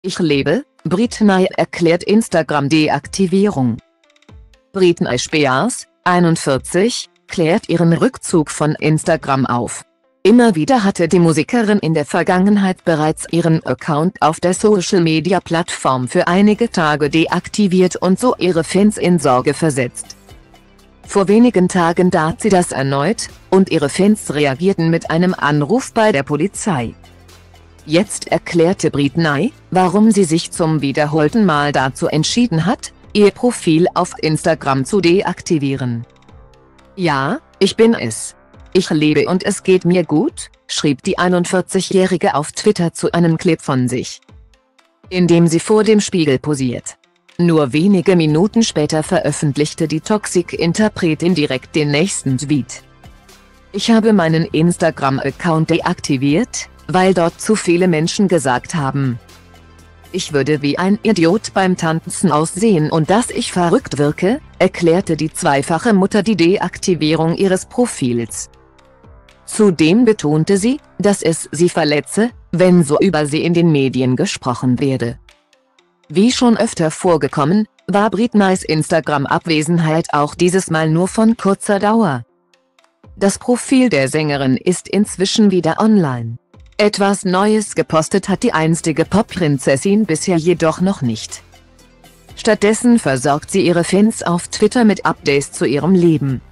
Ich lebe, Britney erklärt Instagram-Deaktivierung. Britney Spears, 41, klärt ihren Rückzug von Instagram auf. Immer wieder hatte die Musikerin in der Vergangenheit bereits ihren Account auf der Social-Media-Plattform für einige Tage deaktiviert und so ihre Fans in Sorge versetzt. Vor wenigen Tagen tat sie das erneut, und ihre Fans reagierten mit einem Anruf bei der Polizei. Jetzt erklärte Britney, warum sie sich zum wiederholten Mal dazu entschieden hat, ihr Profil auf Instagram zu deaktivieren. Ja, ich bin es. Ich lebe und es geht mir gut, schrieb die 41-Jährige auf Twitter zu einem Clip von sich, in dem sie vor dem Spiegel posiert. Nur wenige Minuten später veröffentlichte die Toxic-Interpretin direkt den nächsten Tweet. Ich habe meinen Instagram-Account deaktiviert, weil dort zu viele Menschen gesagt haben, ich würde wie ein Idiot beim Tanzen aussehen und dass ich verrückt wirke, erklärte die zweifache Mutter die Deaktivierung ihres Profils. Zudem betonte sie, dass es sie verletze, wenn so über sie in den Medien gesprochen werde. Wie schon öfter vorgekommen, war Britneys Instagram-Abwesenheit auch dieses Mal nur von kurzer Dauer. Das Profil der Sängerin ist inzwischen wieder online. Etwas Neues gepostet hat die einstige Pop-Prinzessin bisher jedoch noch nicht. Stattdessen versorgt sie ihre Fans auf Twitter mit Updates zu ihrem Leben.